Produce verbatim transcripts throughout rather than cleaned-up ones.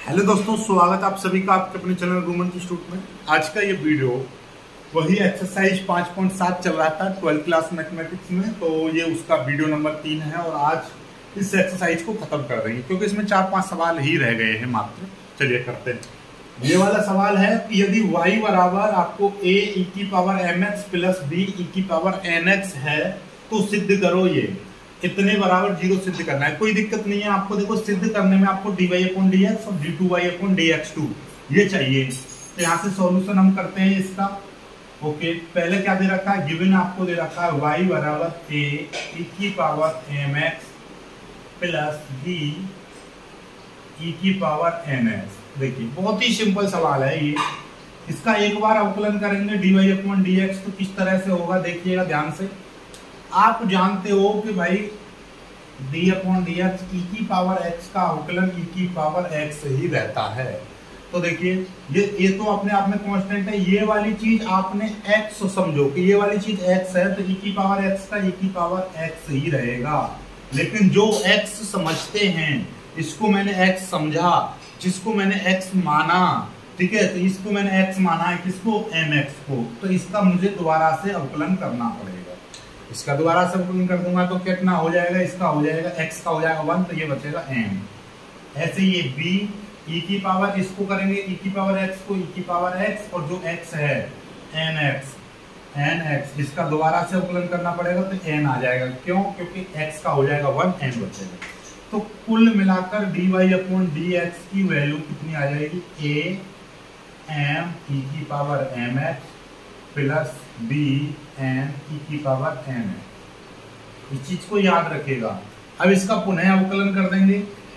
Hello दोस्तों, स्वागत आप सभी का आपके अपने चैनल गुमन इंस्टीट्यूट में। आज का ये वीडियो वही एक्सरसाइज पाँच पॉइंट सात चल रहा था ट्वेल्थ क्लास मैथमेटिक्स में, तो ये उसका वीडियो नंबर तीन है और आज इस एक्सरसाइज को खत्म कर देंगे क्योंकि इसमें चार पांच सवाल ही रह गए हैं मात्र। चलिए करते हैं। ये वाला सवाल है कि यदि y बराबर आपको a e की power M x plus B E की पावर एन एक्स है तो सिद्ध करो। ये इतने बराबर जीरो सिद्ध करना है, कोई दिक्कत नहीं है आपको। देखो सिद्ध करने में आपको D Y upon D x और D two Y upon D x two ये चाहिए। तो यहाँ से सॉल्यूशन हम करते हैं इसका। ओके, पहले क्या दे रखा है, गिवन आपको दे रखा है y बराबर ए ई की power M x plus B E की पावर एन एक्स। देखिए बहुत ही सिंपल सवाल है ये। इसका एक बार अवकलन करेंगे D Y upon D x तो किस तरह से होगा देखिएगा ध्यान से। आप जानते हो कि भाई D upon D X E की पावर एक्स का अवकलन ई की पावर एक्स ही रहता है। तो देखिए ये ये तो अपने आप में कांस्टेंट है। ये वाली चीज आपने एक्स समझो कि ये वाली चीज एक्स है तो ई की पावर एक्स का ई की पावर एक्स ही रहेगा। लेकिन जो एक्स समझते हैं इसको मैंने एक्स समझा, जिसको मैंने एक्स माना, ठीक है, तो इसको मैंने एक्स माना है, किसको, एम एक्स को। तो इसका मुझे दोबारा से अवकलन करना पड़ेगा। इसका दोबारा से अवकलन कर दूंगा तो कितना हो जाएगा, इसका हो जाएगा एक्स का हो जाएगा वन, तो ये बचेगा एम। ऐसे ये बी ई की पावर, इसको करेंगे ई की पावर एक्स को ई की पावर एक्स, और जो एक्स है एन एक्स एन एक्स, इसका दोबारा से अवकलन करना पड़ेगा तो एन आ जाएगा। क्यों? क्योंकि एक्स का हो जाएगा वन, एन बचेगा। तो कुल मिलाकर D Y upon D x की वैल्यू कितनी आ जाएगी, ए एम ई की power M x plus B N ई की पावर एन एक्स। इस चीज को याद रखिएगा। अब इसका पुनः अवकलन कर देंगे।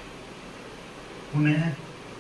पुनः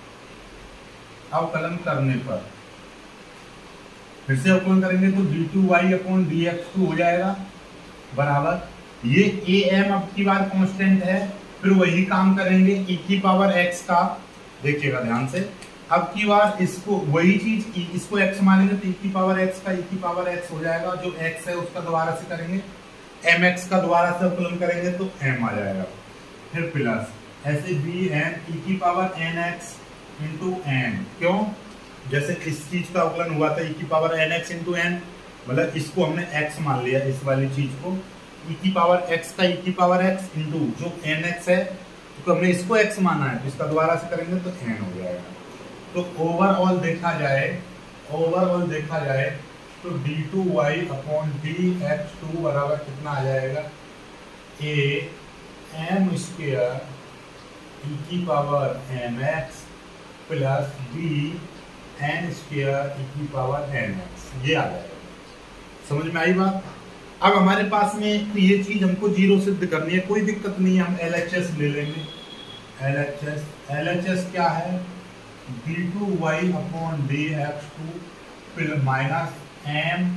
अवकलन करने पर फिर से अवकलन करेंगे तो D two Y upon D x two हो जाएगा बराबर ये ए एम अब की बार कांस्टेंट है। फिर वही काम करेंगे ई की पावर एक्स का, देखिएगा ध्यान से। अब की बार इसको वही चीज इसको x मानेंगे तो e की पावर x का e की पावर x हो जाएगा। जो x है उसका दोबारा से करेंगे, mx का दोबारा से अवकलन करेंगे तो m आ जाएगा। फिर प्लस ऐसे b n e की पावर nx इंटू n। क्यों? जैसे इस चीज का अवकलन हुआ था e की पावर nx इंटू n, मतलब इसको हमने x मान लिया, इस वाली चीज को e की पावर x का e की पावर x इंटू जो nx है तो हमने इसको x माना है तो इसका दोबारा से करेंगे तो n हो जाएगा। तो ओवरऑल देखा जाए ओवरऑल देखा जाए तो D two Y upon D x two बराबर कितना आ जाएगा, ए एम स्क्वायर ई की power M x plus B N square ई की पावर एन एक्स, ये आ जाएगा। समझ में आई बात? अब हमारे पास में तो ये चीज हमको जीरो सिद्ध करनी है, कोई दिक्कत नहीं है, हम एल एच एस ले लेंगे। L H S L H S क्या है, D two Y upon D x two plus minus M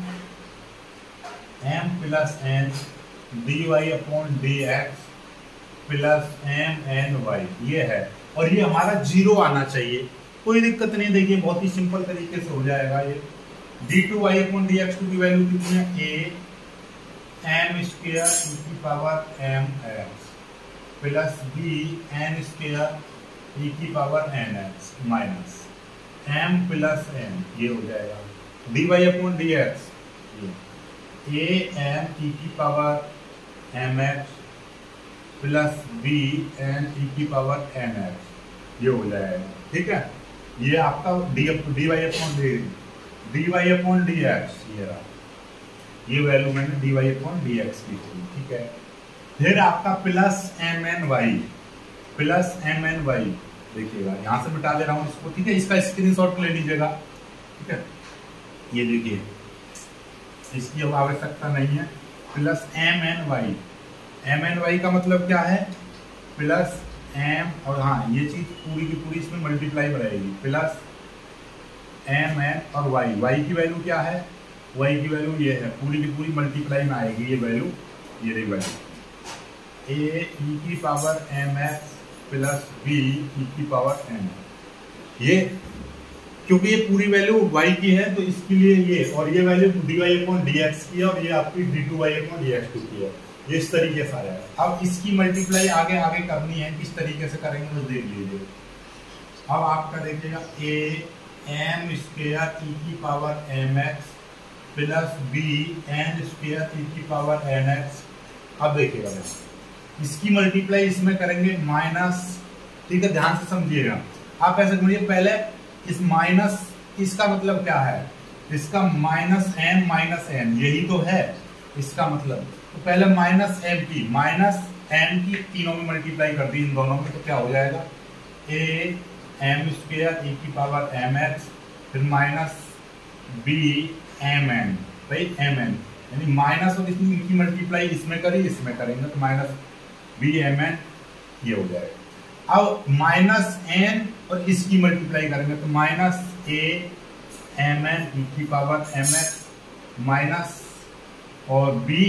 M plus N D Y upon D X plus M N Y, ये है। और ये हमारा zero आना चाहिए, कोई दिक्कत नहीं। देखिए बहुत ही सिंपल तरीके से हो जाएगा ये। D two Y upon D x two की वैल्यू कितनी है, ए एम स्क्वायर ई की power M x plus B N square ई की power N X minus M plus N, ये हो जाएगा D Y upon D X A M E की power M x plus B N ई की power N x, ये हो जाएगा। ठीक है, ये आपका D D Y upon D D Y upon D X, ये रहा, ये वैल्यू मैंने D Y upon D x की थी। ठीक है, फिर आपका plus M N Y plus M N Y, देखिएगा यहाँ से मिटा दे रहा हूँ इसको। ठीक है, इसका स्क्रीनशॉट ले लीजिएगा। ठीक है, ये देखिए इसकी अब आवश्यकता नहीं है। Plus M N Y, M N Y का मतलब क्या है, प्लस एम, और हाँ ये चीज पूरी की पूरी इसमें मल्टीप्लाई में रहेगी, प्लस एम एन और वाई। वाई की वैल्यू क्या है, वाई की वैल्यू ये है, पूरी की पूरी मल्टीप्लाई में आएगी ये वैल्यू, ये रही वैल्यू ए ई की power M x plus B E की पावर एन। ये क्योंकि ये पूरी वैल्यू y की है तो इसके लिए ये, और ये value d Y upon D x की है और ये आपकी d two Y upon D x two की है। ये इस तरीके से आया है। अब इसकी मल्टीप्लाई आगे आगे करनी है, किस तरीके से करेंगे वो देख लीजिए। अब आपका देखिएगा ए एम स्क्वेयर ई की power M x plus B n square e की पावर एन एक्स। अब देखिएगा इसकी मल्टीप्लाई इसमें करेंगे माइनस, ठीक है, ध्यान से समझिएगा। आप ऐसे समझिए, पहले इस माइनस, इसका मतलब क्या है, इसका माइनस एम माइनस एन, यही तो है इसका मतलब। तो पहले माइनस एम की माइनस एम की तीनों में मल्टीप्लाई कर दी इन दोनों में, तो क्या हो जाएगा ए एम स्क्वेयर ई की पावर एम एक्स फिर माइनस बी एम एन, भाई एम एन, यानी माइनस और इसमें इनकी मल्टीप्लाई इसमें करी इसमें करेंगे तो माइनस बी एम एन ये हो जाएगा। अब माइनस एन और इसकी मल्टीप्लाई करेंगे तो माइनस ए एम एन ई की पावर एम एक्स माइनस और बी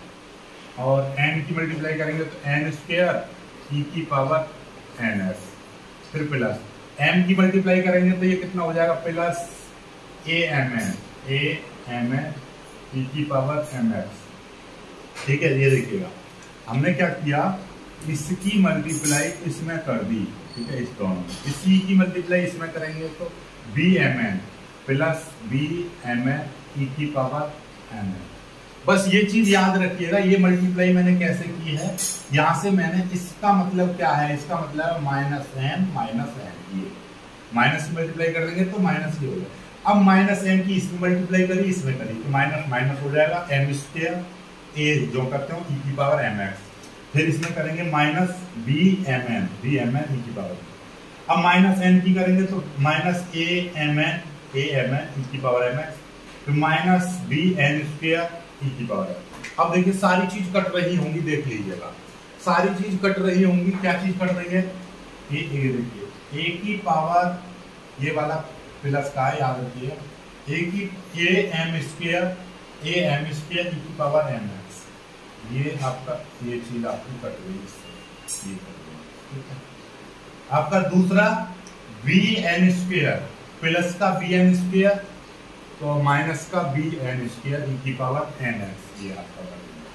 और एन की मल्टीप्लाई करेंगे तो एन स्क्वेयर ई की पावर एन एक्स फिर प्लस एम की मल्टीप्लाई करेंगे तो ये कितना हो जाएगा plus a m n a m n ई की पावर एम एक्स। ठीक है, ये देखिएगा हमने क्या किया, इसकी मल्टीप्लाई इसमें कर दी, ठीक है, इस दोनों में इसी की मल्टीप्लाई इसमें करेंगे तो b m n plus b m n ई की पावर एम एन। बस ये चीज याद रखिएगा, ये मल्टीप्लाई मैंने कैसे की है, यहाँ से मैंने इसका मतलब क्या है, इसका मतलब माइनस एम माइनस एम, ये माइनस मल्टीप्लाई कर देंगे तो माइनस ये हो जाएगा। अब माइनस एम की इसमें मल्टीप्लाई करी इसमें करी तो माइनस माइनस हो जाएगा एम स्क्वायर ए जो करते हो ई की पावर एम एक्स, फिर इसमें करेंगे minus b m n b m n ई की पावर। अब माइनस एन की करेंगे तो minus a m n a m n ई की पावर एम एक्स फिर माइनस बी एन स्क्वायर ई की पावर। अब देखिए सारी चीज कट रही होंगी, देख लीजिएगा सारी चीज कट रही होंगी। क्या चीज कट रही है, ये ये देखिए ए की पावर ये वाला प्लस का है, याद रखिए ए की a M square a M square ई की पावर एम एक्स, ये आपका ये चीज आपकी कट रही है, ये कट रही है, ठीक है। आपका दूसरा बी एन स्क्वायर प्लस का बी एन स्क्वायर तो माइनस का बी एन स्क्वायर ई की पावर एन एक्स, ये आपका कट रही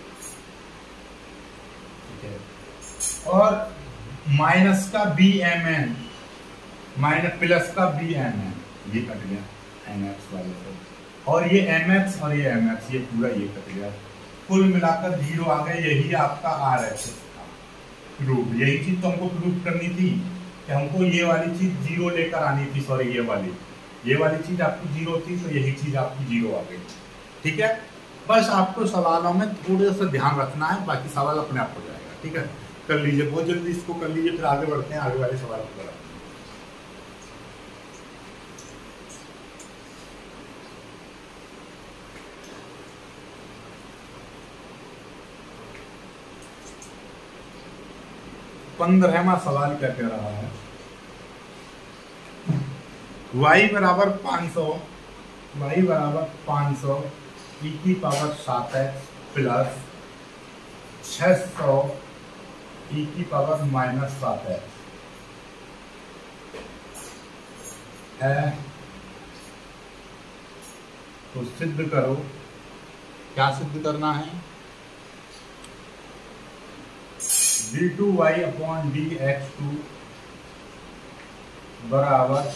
है, ठीक है। और माइनस का b m n minus plus का बी एम एन, ये कट गया एन एक्स वाले से, और ये एम एक्स और ये एम एक्स ये पूरा ये कट गया, कुल मिलाकर जीरो आ गए। यही आपका आर एच एस था प्रूफ, यही चीज तो हमको प्रूफ करनी थी कि हमको ये वाली चीज जीरो लेकर आनी थी, सॉरी ये वाली ये वाली चीज आपकी जीरो थी तो यही चीज आपकी जीरो आ गई, ठीक है। बस आपको सवालों में थोड़ा सा ध्यान रखना है, बाकी सवाल अपने आप हो जाएगा, ठीक है। कर लीजिए बहुत जल्दी इसको कर लीजिए, फिर आगे बढ़ते हैं आगे वाले सवाल की तरफ। पंद्रहवां सवाल क्या कह रहा है, y बराबर पाँच सौ y बराबर पाँच सौ ई की पावर सात एक्स प्लस छह सौ ई की पावर माइनस सात एक्स है, तो सिद्ध करो। क्या सिद्ध करना है, D two Y upon D x two बराबर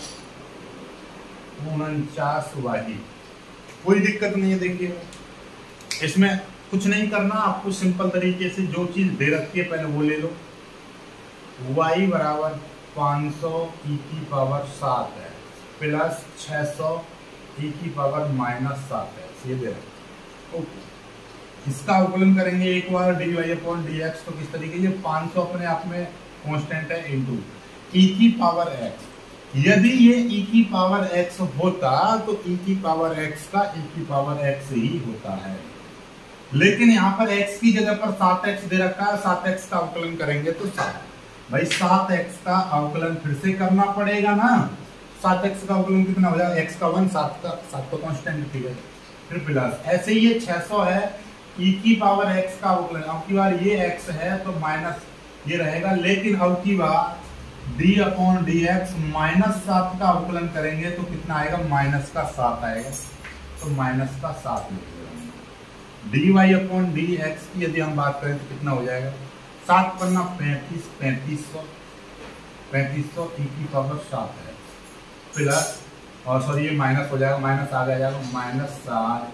उनचास वाई। कोई दिक्कत नहीं है, देखिए इसमें कुछ नहीं करना, आपको सिंपल तरीके से जो चीज दे रखी है पहले वो ले लो। y बराबर पाँच सौ ई की पावर सात है प्लस छह सौ ई की पावर माइनस सात है, ये दे रखा। ओके, इसका अवकलन करेंगे एक बार d Y upon D x, तो किस तरीके, ये पाँच सौ अपने आप में कांस्टेंट है इंटू ई की पावर एक्स। यदि ये e की पावर x होता तो e की पावर x का e की पावर x ही होता है, लेकिन यहाँ पर x की जगह पर सात एक्स दे रखा है, सात एक्स का अवकलन करेंगे तो सात, भाई सात एक्स का अवकलन फिर से करना पड़ेगा ना। सात एक्स का अवकलन कितना हो जाएगा, x का वन, सात का सात तो कांस्टेंट, ठीक है, फिर प्लस ऐसे ही ये छह सौ है e की पावर x का अवकलन, अब की बार ये x है तो माइनस ये रहेगा, लेकिन अब की बार d upon D x minus सात का अवकलन करेंगे तो कितना आएगा, माइनस का सात आएगा, तो माइनस का सात लिखेंगे। D Y upon D x की यदि हम बात करें तो कितना हो जाएगा, सात पन्ना पैंतीस, पैंतीस सौ पैंतीस सौ ई की पावर सात है प्लस, और सॉरी ये माइनस हो जाएगा, माइनस आ जाएगा, माइनस सात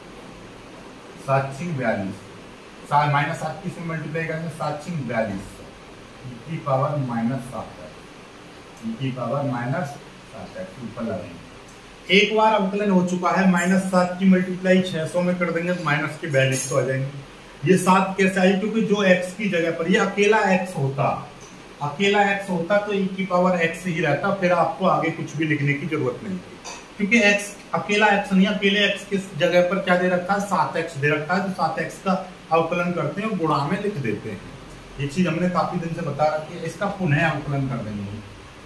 सात छिंग बयालीस, सात माइनस सात की इसमें मल्टीप्लाई करेंगे, सात छिंग बयालीस ई की पावर माइनस सात है, ई की पावर माइनस सात है, ऊपर लगाएंगे। एक बार अवकलन हो चुका है, माइनस सात की मल्टीप्लाई छह सौ में कर देंगे तो माइनस के बयालीस सौ आ जाएंगे। ये सात कैसे आई, क्योंकि जो x की जगह पर ये अकेला x होता, अकेला x होता तो e की पावर x ही रहता, फिर आपको आगे कुछ भी लिखने की जरूरत नहीं थी, क्योंकि x अकेला x नहीं, अकेले x की जगह पर क्या दे रखा है, सात एक्स दे रखा है, तो सात एक्स का अवकलन करते हैं और गुणा में लिख देते हैं। ये चीज हमने काफी दिन से बता रखी है। इसका पुनः अवकलन कर देंगे,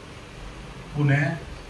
पुनः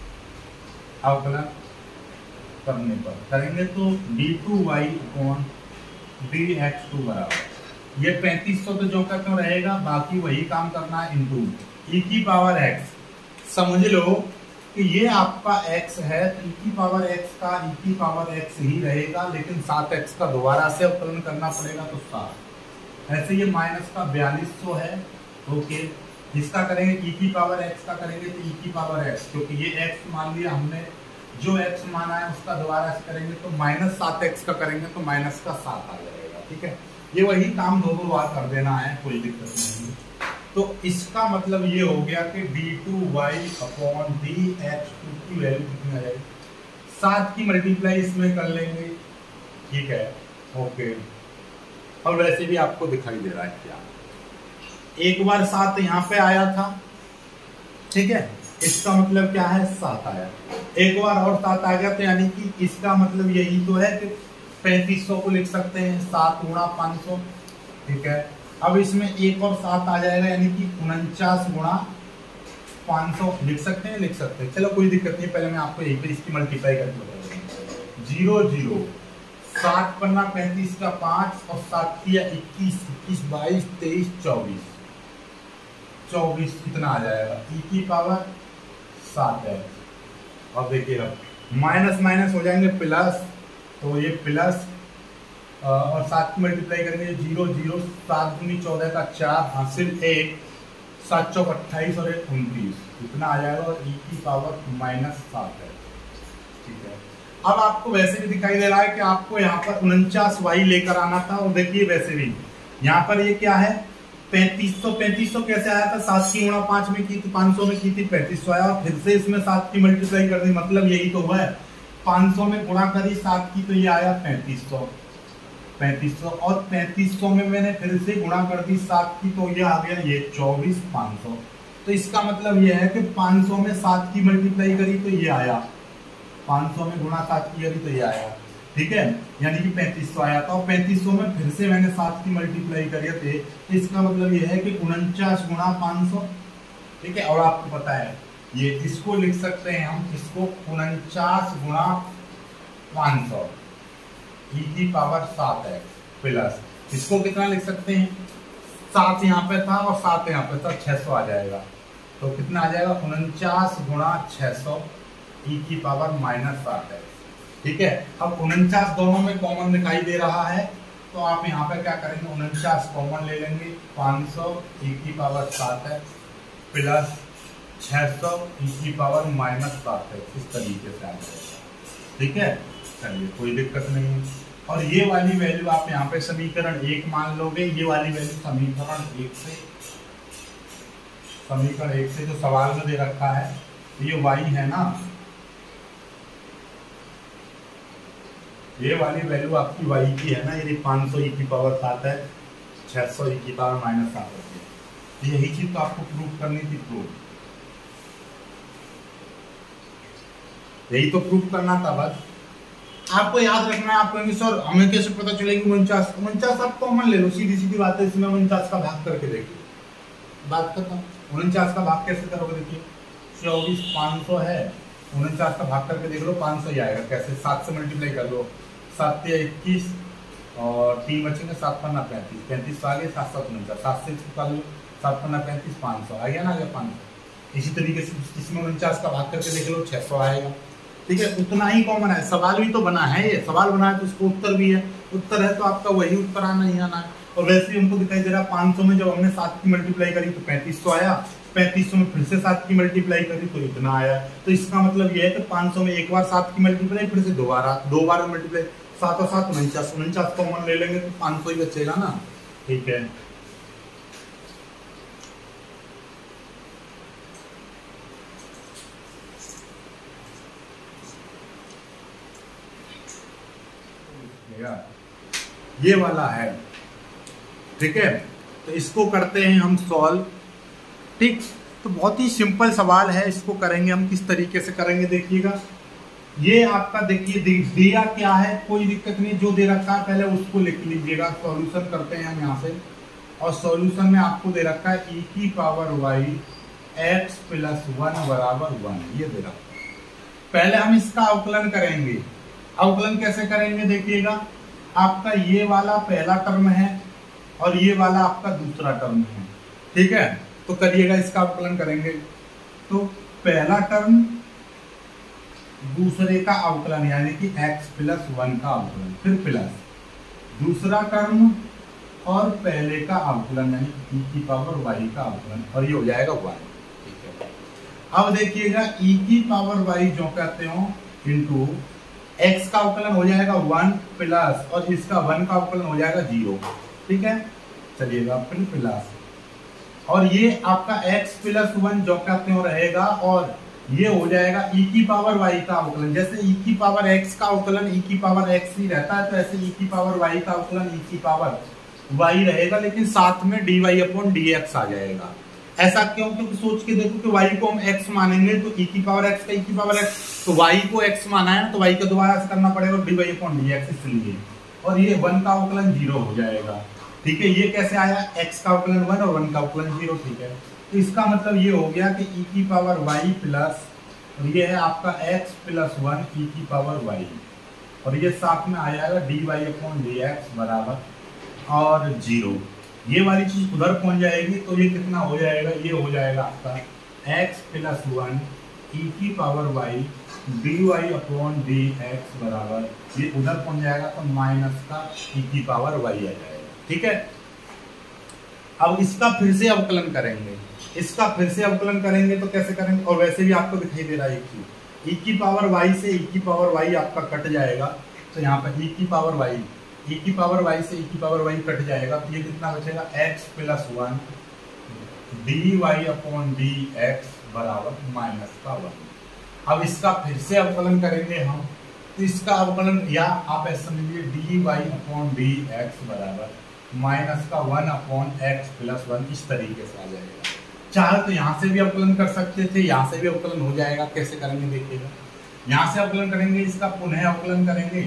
अवकलन करने पर करेंगे तो D two Y upon D x two बराबर, ये पैंतीस सौ तो जो का क्यों रहेगा, बाकी वही काम करना है, इंटू ई की पावर एक्स। समझ लो कि ये आपका x है तो e की पावर x का e की पावर x ही रहेगा, लेकिन सात एक्स का दोबारा से अवकलन करना पड़ेगा तो सात। ऐसे ये माइनस का बयालीस सौ है, ओके। इसका करेंगे e की पावर x का करेंगे तो e की पावर x, क्योंकि ये x मान लिया हमने, जो x माना है उसका दोबारा से करेंगे तो माइनस सात एक्स का करेंगे तो माइनस का सात आ जाएगा, ठीक है। ये वही काम दो दो बार कर देना है, कोई दिक्कत नहीं। तो इसका मतलब ये हो गया कि d two Y upon D x two की वैल्यू कितनी आ जाएगी, सात की मल्टीप्लाई इसमें कर लेंगे, ठीक है, ओके। और वैसे भी आपको दिखाई दे रहा है क्या, एक बार सात यहाँ पे आया था, ठीक है, इसका मतलब क्या है, सात आया, एक बार और सात आ गया, तो यानी कि इसका मतलब यही तो है कि पैंतीस सौ को लिख सकते हैं सात गुणा पाँच सौ, ठीक है। अब इसमें एक और सात आ जाएगा, यानी कि उनचास गुणा पाँच सौ लिख सकते हैं, लिख सकते हैं, चलो कोई दिक्कत नहीं। पहले मैं आपको यहीं पे इसकी मल्टीप्लाई करके बता दूंगा, जीरो जीरो सात पन्ना पैंतीस का पाँच और सात किया इक्कीस, इक्कीस बाईस तेईस चौबीस, चौबीस कितना आ जाएगा, ई की पावर सात है। और देखिए माइनस माइनस हो जाएंगे प्लस, तो ये प्लस और सात की मल्टीप्लाई करेंगे, जीरो जीरो सात दूनी चौदह का चार, हासिल एक, सात चौक अट्ठाईस और एक उनतीस, इतना आ जाएगा, और ई की पावर माइनस सात है, ठीक है। अब आपको वैसे भी दिखाई दे रहा है कि आपको यहाँ पर उनचास वाई लेकर आना था, और देखिए वैसे भी यहाँ पर ये क्या है, पैंतीस सौ, पैंतीस सौ कैसे आया था, सात की गुणा पांच में की थी, पाँच सौ में की थी, पैंतीस सौ आया, और फिर से इसमें सात की मल्टीप्लाई कर दी, मतलब यही तो हुआ है, पाँच सौ में गुणा करी सात की तो ये आया पैंतीस सौ, पैंतीस सौ, और पैंतीस सौ में मैंने फिर से गुणा कर दी सात की तो ये आ गया ये चौबीस पाँच सौ। तो इसका मतलब ये है कि पाँच सौ में सात की मल्टीप्लाई करी तो ये आया, पाँच सौ में गुणा सात की करी तो ये आया, ठीक है, यानी कि पैंतीस सौ आया था, और पैंतीस सौ में फिर से मैंने सात की मल्टीप्लाई करी थे, तो इसका मतलब ये है कि उनचास गुणा पाँच सौ, ठीक है। और आपको पता है ये इसको लिख सकते हैं हम, इसको उनचास गुणा पाँच सौ ई की पावर सात है प्लस, इसको कितना लिख सकते हैं, सात यहाँ पे था और सात यहाँ पे था, छह सौ आ जाएगा, तो कितना आ जाएगा, उनचास गुणा छह सौ ई की पावर माइनस सात है, ठीक है। अब उनचास दोनों में कॉमन दिखाई दे रहा है, तो आप यहाँ पे क्या करेंगे, उनचास कॉमन ले लेंगे, पाँच सौ ई की पावर सात है प्लस छह सौ ई की पावर माइनस सात है, इस तरीके से आ जाएगा, ठीक है। चलिए कोई दिक्कत नहीं है, और ये वाली वैल्यू आप यहाँ पे समीकरण एक मान लोगे, ये वाली वैल्यू समीकरण एक से, समीकरण एक से जो सवाल में दे रखा है, ये वाई है ना, ये वाली वैल्यू आपकी वाई की है ना, यदि पाँच सौ ई की पावर सात है, छह सौ ई की पावर माइनस सात है, यही चीज तो आपको प्रूफ करनी थी, प्रूफ यही तो प्रूफ करना था। बस आपको याद रखना है, आप कहेंगे सर हमें कैसे पता चलेगी उनचास, उनचास आप कॉमन ले लो, सीधी सीधी बात है, इसमें उनचास का भाग करके देखिए, बात करता हूँ उनचास का भाग कैसे करोगे, देखिए चौबीस पाँच सौ है, उनचास का भाग करके देख लो, पाँच सौ ही आएगा, कैसे, सात से मल्टीप्लाई कर लो, सात या इक्कीस और तीन बचेंगे, सात पन्ना पैंतीस, पैंतीस सौ आ गए, सात सात उनचास, सात से निकाल लो, सात पन्ना पैंतीस, पाँच सौ आ गया ना, आ गया पाँच सौ। इसी तरीके से इसमें उनचास का भाग करके देख लो, छह सौ आएगा, ठीक है। उतना ही कॉमन है, सवाल भी तो बना है, ये सवाल बना है तो इसको उत्तर भी है, उत्तर है तो आपका वही उत्तर आना ही आना है। और वैसे ही हमको दिखाई दे रहा है पाँच सौ में जब हमने सात की मल्टीप्लाई करी तो पैंतीस सौ आया, पैंतीस सौ में फिर से सात की मल्टीप्लाई करी तो इतना आया। तो इसका मतलब यह है कि पाँच सौ में एक बार सात की मल्टीप्लाई, फिर से दोबारा दो बार मल्टीप्लाई, सात और सात उनचास, उनचास कॉमन ले लेंगे तो पाँच सौ ही बचेगा ना। ठीक है, ये वाला है। ठीक है, तो इसको करते हैं हम सॉल्व। ठीक, तो बहुत ही सिंपल सवाल है, इसको करेंगे हम किस तरीके से करेंगे देखिएगा। ये आपका देखिए दिया क्या है, कोई दिक्कत नहीं, जो दे रखा है पहले उसको लिख लीजिएगा। सॉल्यूशन करते हैं हम यहाँ से, और सॉल्यूशन में आपको दे रखा है ई की power y x plus one बराबर वन, ये दे रखा है। पहले हम इसका अवकलन करेंगे। अवकलन कैसे करेंगे देखिएगा, आपका ये वाला पहला टर्म है और ये वाला आपका दूसरा टर्म है। ठीक है, तो करिएगा, इसका अवकलन करेंगे तो पहला टर्म दूसरे का अवकलन यानी कि x प्लस वन का अवकलन, फिर प्लस दूसरा टर्म और पहले का अवकलन यानी e की पावर y का अवकलन, और ये हो जाएगा y। ठीक है, अब देखिएगा e की पावर y जो कहते हो इंटू x का अवकलन हो जाएगा वन प्लस, और इसका वन का अवकलन हो जाएगा जीरो। ठीक है, चलिएगा फिर प्लस, और ये आपका x प्लस वन जो कहते हो रहेगा, और ये हो जाएगा e की पावर y का अवकलन। जैसे e की पावर x का अवकलन e की पावर x ही रहता है, तो ऐसे e की पावर y का अवकलन e की पावर y रहेगा, लेकिन साथ में dy अपॉन dx आ जाएगा। ऐसा क्यों? क्योंकि सोच के देखो कि y को हम x मानेंगे तो e की पावर x का e की पावर x, तो y को x माना है तो y को दोबारा से करना पड़ेगा dy अपॉन dx, इसलिए, और ये वन का अवकलन जीरो हो जाएगा। ठीक है, ये कैसे आया, x का अवकलन वन और वन का अवकलन जीरो। ठीक है, तो इसका मतलब ये हो गया कि e की पावर y प्लस, और ये है आपका x प्लस वन e की पावर y, और ये साथ में आ जाएगा dy अपॉन dx बराबर और जीरो। ये वाली चीज उधर पहुंच जाएगी तो ये कितना हो जाएगा, ये हो जाएगा आपका x प्लस वन e की power y dy upon dx बराबर, ये उधर पहुंच जाएगा तो माइनस का e की पावर y आ जाएगा। ठीक है, अब इसका फिर से अवकलन करेंगे। इसका फिर से अवकलन करेंगे तो कैसे करेंगे, और वैसे भी आपको दिखाई दे रहा है एक चीज, e की पावर y से e की पावर y आपका कट जाएगा, तो यहाँ पर e की पावर y e की पावर y से e की पावर y कट जाएगा, तो ये कितना बचेगा x plus one d Y upon D x बराबर माइनस का वन। अब इसका फिर से अवकलन करेंगे हम, तो इसका अवकलन या आप ऐसे समझिए d Y upon D x बराबर माइनस का one upon x plus one, इस तरीके से आ जाएगा। चाहे तो यहाँ से भी अवकलन कर सकते थे, यहाँ से भी अवकलन हो जाएगा। कैसे करेंगे देखिएगा, यहाँ से अवकलन करेंगे, इसका पुनः अवकलन करेंगे,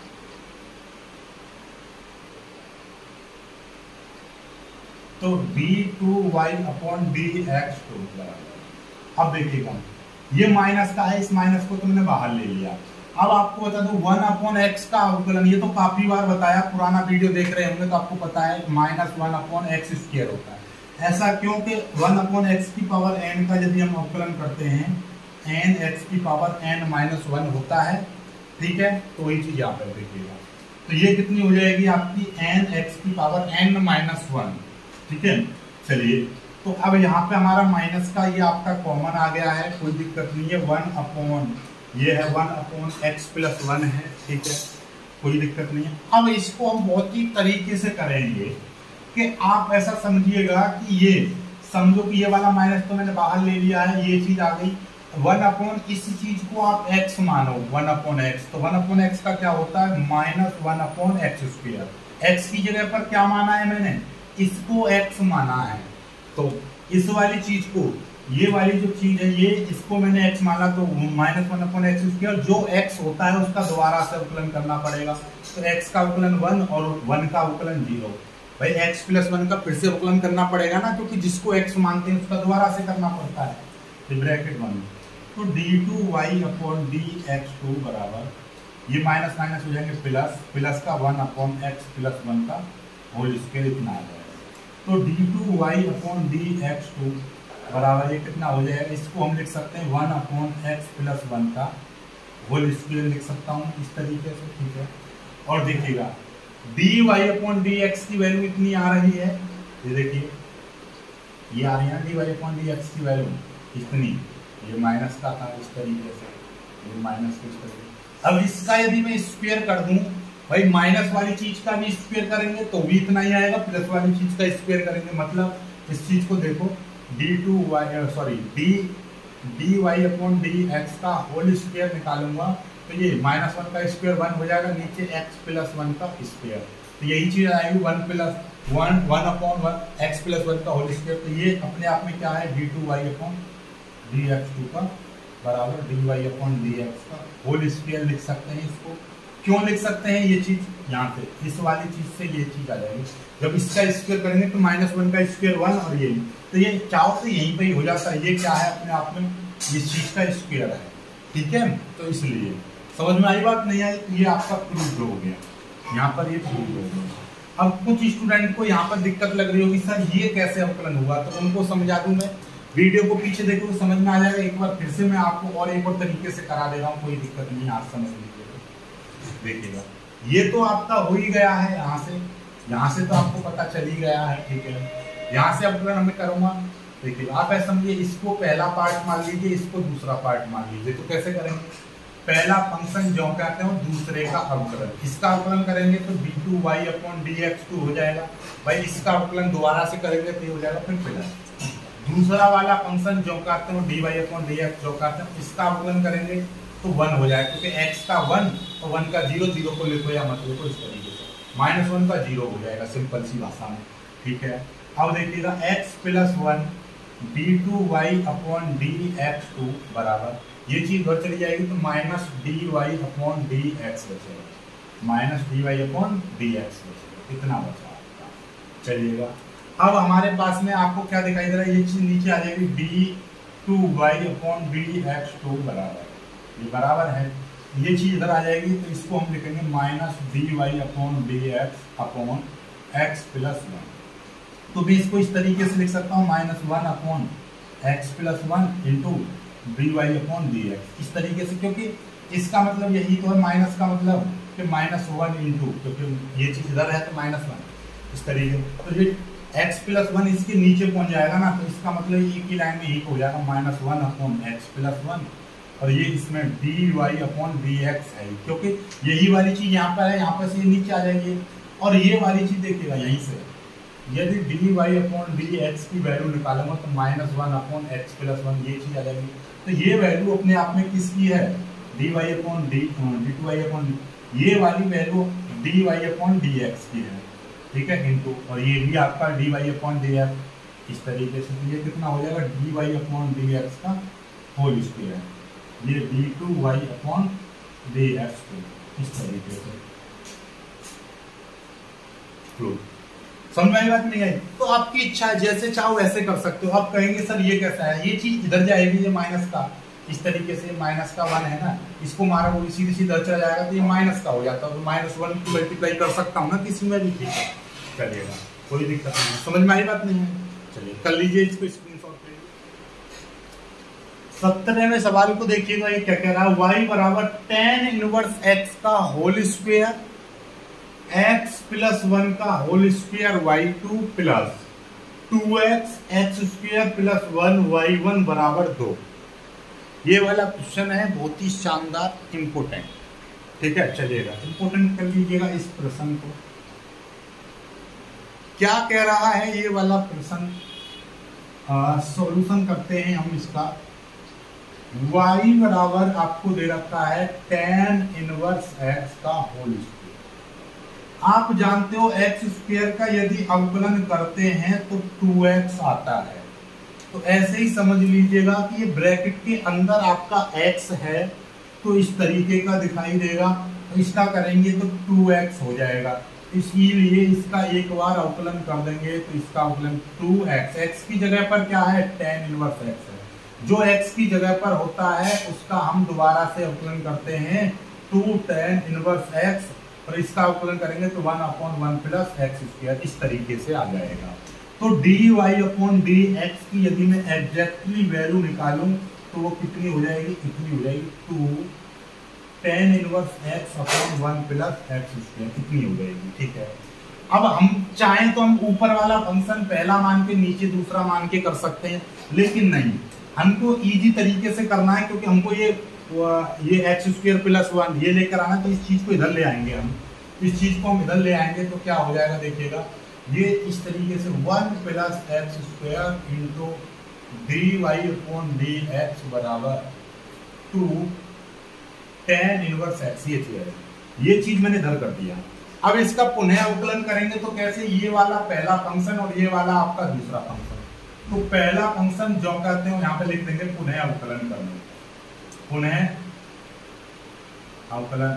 तो D two Y upon D x two बराबर। अब देखिएगा ये माइनस का है, इस माइनस को तुमने बाहर ले लिया। अब आपको बता दो वन अपॉन एक्स का अवकलन, ये तो काफी बार बताया, पुराना वीडियो देख रहे होंगे तो आपको पता है minus one upon x square होता है। ऐसा क्योंकि वन अपॉन एक्स की पावर एन का यदि हम अवकलन करते हैं, एन एक्स की पावर एन माइनस वन होता है। ठीक है, तो वही चीज यहाँ पर देखिएगा, तो ये कितनी हो जाएगी आपकी एन एक्स की पावर एन माइनस वन। ठीक है, चलिए, तो अब यहाँ पे हमारा माइनस का ये आपका कॉमन आ गया है, कोई दिक्कत नहीं है। वन अपॉन ये है one upon x plus one है। ठीक है, कोई दिक्कत नहीं है। अब इसको हम बहुत ही तरीके से करेंगे कि आप ऐसा समझिएगा कि ये समझो कि ये वाला माइनस तो मैंने बाहर ले लिया है, ये चीज आ गई वन अपॉन, इस चीज को आप x मानो, वन अपॉन एक्स, तो वन अपॉन एक्स का क्या होता है minus one upon x square. X की जगह पर क्या माना है मैंने, इसको x माना है, तो इस वाली चीज को, ये वाली जो चीज है ये, इसको मैंने x माना, तो minus one upon x square, जो x होता है उसका दोबारा से अवकलन करना पड़ेगा। तो x का अवकलन वन और वन का अवकलन जीरो। भाई x प्लस वन का फिर से अवकलन करना पड़ेगा ना, क्योंकि जिसको x मानते हैं उसका दोबारा से करना पड़ता है, तो ब्रैकेट वन, तो D two Y upon D x two बराबर, ये माइनस माइनस हो जाएंगे प्लस, प्लस का one upon x plus one का होल स्क्वायर इतना आ जाएगा। तो D two Y upon D x two बराबर ये कितना हो जाएगा, इसको हम लिख सकते हैं one upon x plus one का होल स्क्वायर लिख सकता हूँ इस तरीके से। ठीक है, और देखिएगा d Y upon D x की वैल्यू इतनी आ रही है, ये देखिए ये आ रही है d Y upon D x की वैल्यू इतनी, ये माइनस का था इस तरीके से, ये माइनस के इस तरीके। अब इसका यदि मैं स्क्वायर कर दूं, भाई माइनस वाली चीज का भी स्क्वायर करेंगे तो भी इतना ही आएगा, प्लस वाली चीज का स्क्वायर करेंगे, मतलब इस चीज को देखो d two y sorry d D Y upon D x का होल स्क्वायर निकालूंगा तो ये माइनस वन का स्क्वायर वन हो जाएगा, नीचे एक्स प्लस वन का स्क्वायर, तो यही चीज आएगी one plus one one upon one x plus one का होल स्क्वायर। तो ये अपने आप में क्या है D two Y upon D x two का बराबर d Y upon D x का होल स्क्वायर लिख सकते हैं इसको। क्यों लिख सकते हैं ये चीज, यहाँ से इस वाली चीज से ये चीज आ जाएगी, जब इसका स्क्वायर करेंगे तो माइनस वन का स्क्वायर वन और ये, तो ये चाहो तो यहीं पे ही हो जाता है, ये क्या है अपने आप में इस चीज का स्क्वायर है, ठीक है। तो इसलिए समझ में आई बात, नहीं आई, तो ये आपका प्रूफ हो गया, यहाँ पर ये प्रूफ हो गया। अब कुछ स्टूडेंट को यहाँ पर दिक्कत लग रही होगी सर ये कैसे अवकलन हुआ, तो उनको समझा दूं मैं, वीडियो को पीछे देखो तो समझ में आ जाएगा। एक बार फिर से मैं आपको और एक और तरीके से करा दे रहा हूँ, कोई दिक्कत नहीं, आज समझ लीजिएगा। देखिएगा ये तो आपका हो ही गया है, यहाँ से यहाँ से तो आपको पता चल ही गया है, ठीक है। यहाँ से अवकलन मैं करूँगा, देखिए आप ऐसा समझिए, इसको पहला पार्ट मान लीजिए, इसको दूसरा पार्ट मान लीजिए, तो कैसे करेंगे, पहला फंक्शन जो कहते हैं दूसरे का अवकलन, इसका अवकलन करेंगे तो D two Y upon D x two हो जाएगा, भाई इसका अवकलन दोबारा से करेंगे तो हो जाएगा फिर प्लस दूसरा वाला फंक्शन जो कहते हैं d Y upon D x जो कहते हैं इसका अवकलन करेंगे तो वन हो जाएगा, क्योंकि एक्स का वन और वन का जीरो, जीरो को लिखो या मत लिखो, इस तरीके से माइनस वन का जीरो हो जाएगा, सिंपल सी भाषा में, ठीक है। अब देखिएगा x plus one d two Y upon D x two बराबर, ये चीज उधर चली जाएगी तो minus d Y upon D x बचेगा, minus d Y upon D x बचेगा, इतना बचा आपका, चलिएगा। अब हमारे पास में आपको क्या दिखाई दे रहा है, ये चीज नीचे आ जाएगी d two Y upon D x two बराबर, ये बराबर है, ये चीज इधर आ जाएगी तो इसको हम लिखेंगे minus d Y upon D x upon x plus one, तो भी इसको इस तरीके से लिख सकता हूँ minus one upon x plus one into d Y upon D x, इस तरीके से, क्योंकि इसका मतलब यही तो है, माइनस का मतलब कि माइनस वन इंटू, क्योंकि ये चीज इधर है तो माइनस वन, इस तरीके, तो ये एक्स प्लस वन इसके नीचे पहुंच जाएगा ना, तो इसका मतलब एक ही लाइन में एक हो जाएगा minus one upon x plus one, और ये इसमें d Y upon D x है, क्योंकि यही वाली चीज यहाँ पर है, यहाँ पर से नीचे आ जाएगी, और ये वाली चीज देखिएगा यहीं से, यदि d Y upon D x की वैल्यू निकालूंगा तो minus one upon x plus one, ये चीज आ जाएगी, तो ये वैल्यू अपने आप में किसकी है, d Y upon D d two Y upon, ये वाली value d Y upon D x की है, ठीक है, इनटू, और ये भी आपका d Y upon D x, इस तरीके से, तो ये कितना हो जाएगा D Y upon D x का होल स्क्वायर, ये D two Y upon D x two, इस तरीके से। समझ में आई बात नहीं आई, तो आपकी इच्छा है, जैसे चाहो वैसे कर सकते हो। आप कहेंगे सर ये कैसा है, ये चीज इधर जाएगी, ये माइनस का, इस तरीके से माइनस का वन है ना, इसको मारा वो सीधी सीधा चला जाएगा तो ये माइनस का हो जाता है, तो माइनस वन की मल्टीप्लाई कर सकता हूँ ना किसी में भी, ठीक है, चलिएगा, कोई दिक्कत नहीं है, समझ में आई बात नहीं है, चलिए कर लीजिए इसको स्क्रीनशॉट पे। सत्तरवें सवाल को देखिएगा, ये क्या कह रहा है, वाई बराबर टेन इनवर्स एक्स का whole square x plus one का whole square y two plus two x x square plus one y one बराबर दो। ये वाला क्वेश्चन है, बहुत ही शानदार इंपोर्टेंट, ठीक है, चलिएगा इंपोर्टेंट कर लीजिएगा इस प्रश्न को। क्या कह रहा है ये वाला प्रश्न, सॉल्यूशन करते हैं हम इसका। y बराबर आपको दे रखा है टेन इनवर्स x का होल स्क्वायर। आप जानते हो x स्क्वायर का यदि अवकलन करते हैं तो टू एक्स आता है, तो ऐसे ही समझ लीजिएगा कि ये ब्रैकेट के अंदर आपका x है तो इस तरीके का दिखाई देगा, तो इसका करेंगे तो टू एक्स हो जाएगा, इसीलिए इसका एक बार अवकलन कर देंगे तो इसका अवकलन टू एक्स, x की जगह पर क्या है टेन इनवर्स x है, जो x की जगह पर होता है उसका हम दोबारा से अवकलन करते हैं टू टेन इनवर्स x, और इसका अवकलन करेंगे तो one upon one plus x square, इस तरीके से आ जाएगा। तो d Y upon D x की यदि मैं एग्जैक्टली वैल्यू निकालूं तो वो कितनी हो जाएगी, इतनी हो जाएगी two tan inverse x upon one plus x square, इतनी हो जाएगी, ठीक है। अब हम चाहें तो हम ऊपर वाला फंक्शन पहला मान के नीचे दूसरा मान के कर सकते हैं, लेकिन नहीं, हमको इजी तरीके से करना है, क्योंकि हमको ये ये एक्स स्क्वायर प्लस वन ये लेकर आना, तो इस चीज को इधर ले आएंगे हम, इस चीज को हम इधर ले आएंगे तो क्या हो जाएगा देखिएगा, ये इस तरीके से one plus x square into d Y upon D x बराबर टू टेन इनवर्स एक्स, ये चीज ये चीज मैंने इधर कर दिया। अब इसका पुनः अवकलन करेंगे तो कैसे, ये वाला पहला फंक्शन और ये वाला आपका दूसरा फंक्शन, तो पहला फंक्शन जो कहते हो यहाँ पे लिख देंगे पुनः अवकलन करने, पुनः अवकलन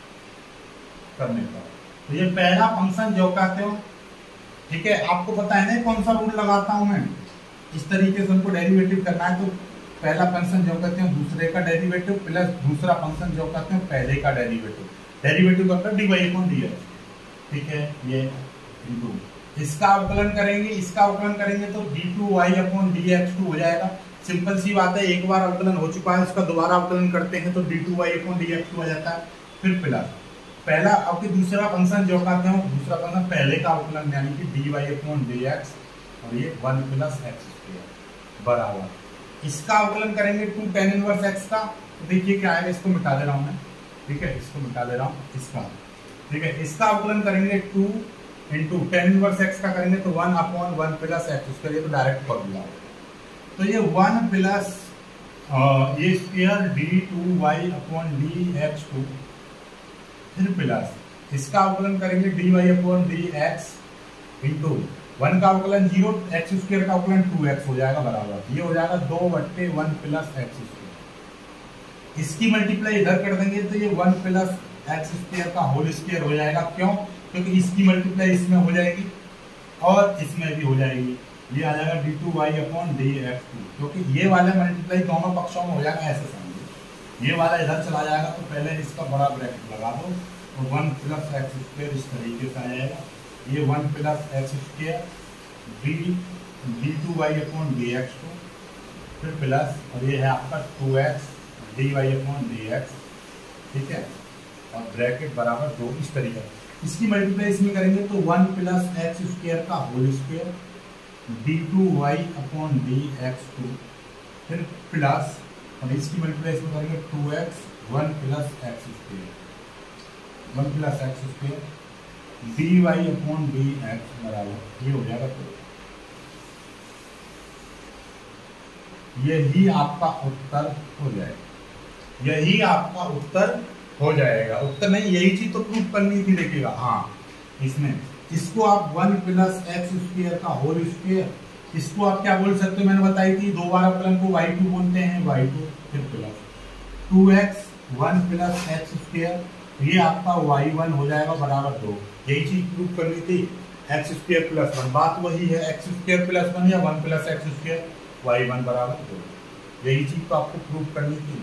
करने का, तो ये पहला फंक्शन जो कहते हो, ठीक है। आपको पता है ना कौन सा रूल लगाता हूं मैं, इस तरीके से उनको डेरिवेटिव करना है, तो पहला फंक्शन जो कहते हैं दूसरे का डेरिवेटिव प्लस दूसरा फंक्शन जो कहते हैं पहले का डेरिवेटिव, डेरिवेटिव करता d Y upon D x, ठीक है। ये इंटू इसका अवकलन करेंगे, इसका अवकलन करेंगे तो D two Y upon D x two हो जाएगा। सिंपल सी बात है, एक बार अवकलन हो चुका है, उसका दोबारा अवकलन करते हैं तो D two Y upon D x two हो जाता है। फिर प्लस पहला आपके दूसरा फंक्शन जो कहते हैं दूसरा फंक्शन पहले का अवकलन यानी कि d Y upon D x और ये वन प्लस एक्स स्क्वायर बराबर इसका अवकलन करेंगे टू टेन इनवर्स एक्स का, तो देखिए क्या आएगा, इसको मिटा दे रहा हूं मैं, ठीक है, इसको मिटा दे रहा हूं, इसका, ठीक है। इसका अवकलन करेंगे two into tan inverse x का करेंगे तो one upon one plus x square, ये तो डायरेक्ट फॉर्मूला, तो ये वन प्लस ये square d two Y upon D x two, फिर प्लस इसका अवकलन करेंगे D Y upon D x into one का अवकलन जीरो, एक्स स्क्वायर का अवकलन टू एक्स हो जाएगा बराबर, ये हो जाएगा दो बट्टे वन प्लस एक्स स्क्वायर। इसकी मल्टीप्लाई इधर कर देंगे तो ये वन प्लस एक्स स्क्वायर का होल स्क्वायर हो जाएगा, क्यों, क्योंकि इसकी मल्टीप्लाई इसमें हो जाएगी और इसमें भी हो जाएगी, ये आ जाएगा d two Y upon D x two, क्योंकि ये वाला मल्टीप्लाई दोनों पक्षों में हो जाएगा, ऐसे समझिए, ये वाला इधर चला जाएगा तो पहले इसका बड़ा ब्रैकेट लगा दो और वन प्लस एक्स स्क्वायर इस तरीके से आ जाएगा, ये one plus x square d d two Y upon D x two, फिर प्लस और ये है आपका two x d Y upon D x, ठीक है, और ब्रैकेट बराबर दो, इस तरीके इसकी मल्टीप्लाई इसमें करेंगे तो वन प्लस एक्स स्क्वायर का whole square d two Y upon D x two, फिर प्लस और इसकी मल्टीप्लाई इसमें करेंगे two x one plus x square one plus x square d Y upon D x बराबर ये हो जाएगा, तो यही आपका उत्तर हो जाएगा, यही आपका उत्तर हो जाएगा, उत्तर नहीं, यही चीज तो प्रूफ करनी थी, देखिएगा, हाँ इसमें इसको आप वन प्लस एक्स स्क्वायर का होल स्क्वायर, इसको आप क्या बोल सकते हो, मैंने बताई थी दो बार अवकलन को वाई टू बोलते हैं, वाई टू फिर plus two x one plus x square, ये आपका वाई वन हो जाएगा बराबर दो, यही चीज प्रूफ करनी थी, एक्स स्क्वायर प्लस वन, बात वही है, एक्स स्क्वायर प्लस वन या one plus x square y one बराबर दो, यही चीज तो आपको प्रूफ करनी थी,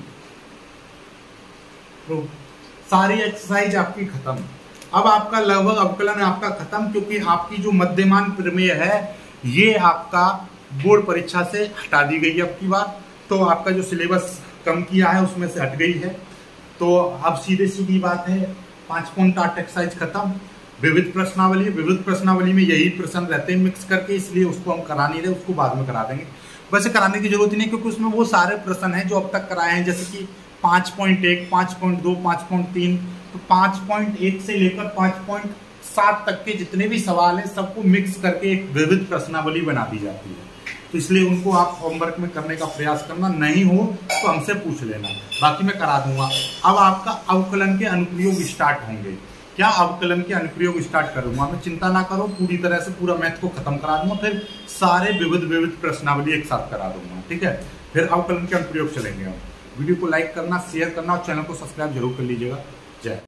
प्रूफ। सारी एक्सरसाइज आपकी खत्म, अब आपका लगभग अवकलन आपका खत्म, क्योंकि आपकी जो मध्यमान प्रमेय है ये आपका बोर्ड परीक्षा से हटा दी गई अब की बार, तो आपका जो सिलेबस कम किया है उसमें से हट गई है, तो अब सीधे सीधी बात है, पाँच पॉइंट आठ एक्सरसाइज खत्म। विविध प्रश्नावली, विविध प्रश्नावली में यही प्रश्न रहते हैं मिक्स करके, इसलिए उसको हम करा नहीं रहे, उसको बाद में करा देंगे, वैसे कराने की जरूरत नहीं, क्योंकि उसमें वो सारे प्रश्न हैं जो अब तक कराए हैं, जैसे कि पाँच पॉइंट एक, पाँच पॉइंट दो, पाँच पॉइंट तीन, तो पाँच पॉइंट एक से लेकर पाँच पॉइंट सात तक के जितने भी सवाल हैं सबको मिक्स करके एक विविध प्रश्नावली बना दी जाती है, तो इसलिए उनको आप होमवर्क में करने का प्रयास करना, नहीं हो तो हमसे पूछ लेना, बाकी मैं करा दूंगा। अब आपका अवकलन के अनुप्रयोग स्टार्ट होंगे, क्या अवकलन के अनुप्रयोग स्टार्ट करूंगा मैं, चिंता ना करो, पूरी तरह से पूरा मैथ को खत्म करा दूंगा, फिर सारे विविध विविध प्रश्नावली एक साथ करा दूंगा, ठीक है। फिर अवकलन के अनुप्रयोग चलेंगे हम। वीडियो को लाइक करना, शेयर करना और चैनल को सब्सक्राइब जरूर कर लीजिएगा। जय